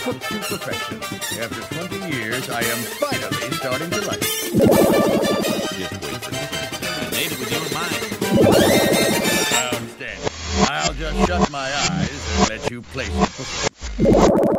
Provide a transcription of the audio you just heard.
cooked to perfection. After 20 years, I am finally starting to like it. Just wait for it. Made it with your mind. Outstanding. I'll just shut my eyes and let you place it before.